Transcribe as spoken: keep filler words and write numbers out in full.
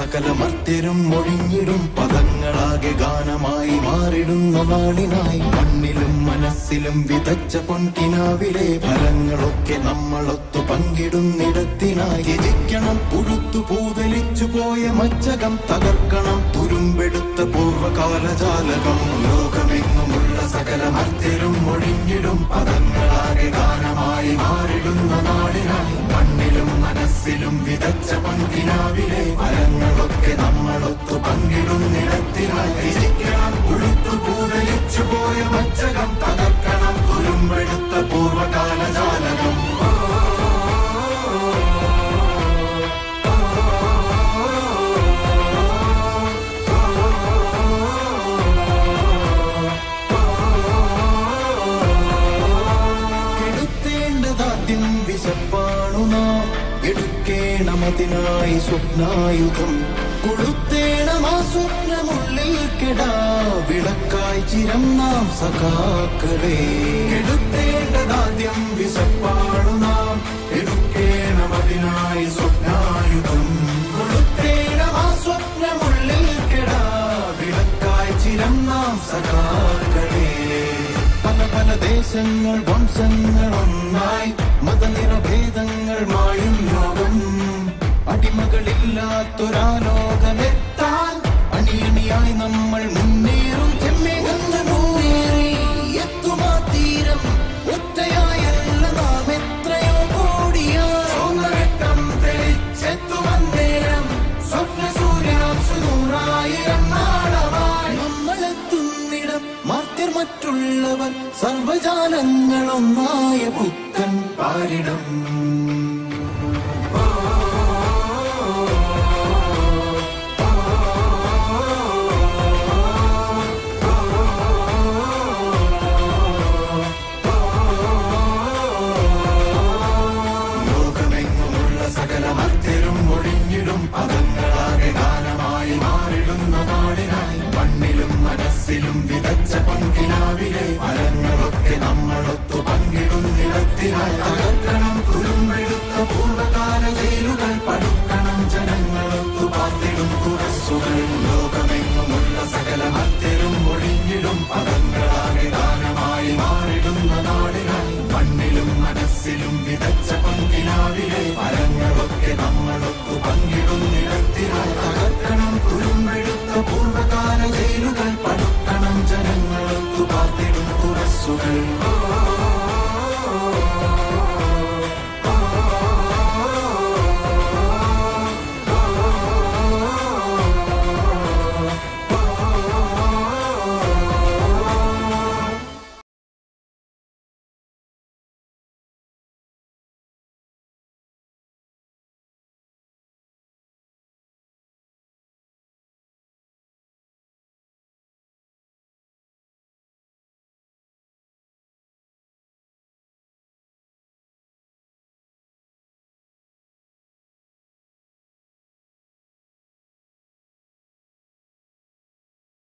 സകല മർത്യരും ഒഴിഞ്ഞിടും പദങ്ങളാകെ ഗാനമായി മാറിടുന്ന നാളിനായി മണ്ണിലും മനസ്സിലും വിതച്ച പൊൻകിനാവിലെ ഫലങ്ങളൊക്കെ നമ്മളൊത്തു പങ്കിടുന്നിടത്തിനായി യജിക്കണം പുഴുത്തു പൂതലിച്ചു പോയ മച്ചകം തകർക്കണം തുരുമ്പെടുത്ത പൂർവകാലജാലകം ലോകമെങ്ങുമുള്ള സകല മർത്യരും ഒഴിഞ്ഞിടും പദങ്ങളാകെ ഗാനമായി മാറിടുന്ന നാളിനായി മണ്ണിലും മനസ്സിലും വിതച്ച പൊൻകിനാവിലെ ഫലങ്ങളൊക്കെ നമ്മളൊത്തു പങ്കിടുന്നിടത്തിനായി യജിക്കണം പുഴുത്തു പൂതലിച്ചു പോയ മച്ചകം തകർക്കണം തുരുമ്പെടുത്ത പൂർവകാലജാലകം വിശപ്പാണു നാം എടുക്കേണമതിനായി സ്വപ്നായുധം കൊളുത്തേണമാ സ്വപ്നമുള്ളിൽ കെടാ വിളക്കായി ചിരം നാം സഖാക്കളെ എടുത്തേണ്ടതാദ്യം വിശപ്പാണു നാം എടുക്കേണമതിനായി സ്വപ്നായുധം കൊളുത്തേണമാ സ്വപ്നമുള്ളിൽ കെടാ വിളക്കായി ചിരം നാം സഖാക്കളെ പല പല ദേശങ്ങൾ വംശങ്ങൾ ഒന്നായി മതനിറഭേദങ്ങൾ മായും ലോകം അടിമകളില്ലാത്തൊരാലോകമെത്താൻ അണിയണിയായി നമ്മൾ മുന്നേറും ചെമ്മേകങ്ങൾ മുന്നേറി എത്തുമാ തീരം ഒറ്റയായല്ല നാം എത്രയോ കോടിയാം തെളിച്ചെത്തുമന്നേരം സ്വപ്ന സൂര്യാംശു നൂറായിരം നാളമായി നമ്മളെത്തുന്നിടം മാറ്റർ മറ്റുള്ളവർ സർവജാലങ്ങളൊന്നായ പുത്തൻ പാരിടം ലോകമെങ്ങുമുള്ള സകല മർത്യരും ഒഴിഞ്ഞിടും പദങ്ങളാകെ ഗാനമായി മാറിടുന്ന നാടിനായി മണ്ണിലും മനസ്സിലും വിതച്ച പൊൻകിനാവിലെ ഫലങ്ങളൊക്കെ നമ്മളൊത്തു പങ്കിടുന്നിടത്തിനായി തകർക്കണം തുരുമ്പെടുത്ത പൂർവകാല ജയിലുകൾ പടുക്കണം ജനങ്ങളൊത്തു പാർത്തിടും തുറസ്സുകൾ ലോകമെങ്ങുമുള്ള സകല മർത്യരും ഒഴിഞ്ഞിടും പദങ്ങളാകെ ഗാനമായി മാറിടുന്ന നാടിനായി മണ്ണിലും മനസ്സിലും വിതച്ച പൊൻകിനാവിലെ ഫലങ്ങളൊക്കെ നമ്മളൊത്തു പങ്കിടുന്നിടത്തിനായി തകർക്കണം തുരുമ്പെടുത്ത പൂർവകാല ജയിലുകൾ പടുക്കണം ജനങ്ങളൊത്തു പാർത്തിടും തുറസ്സുകൾ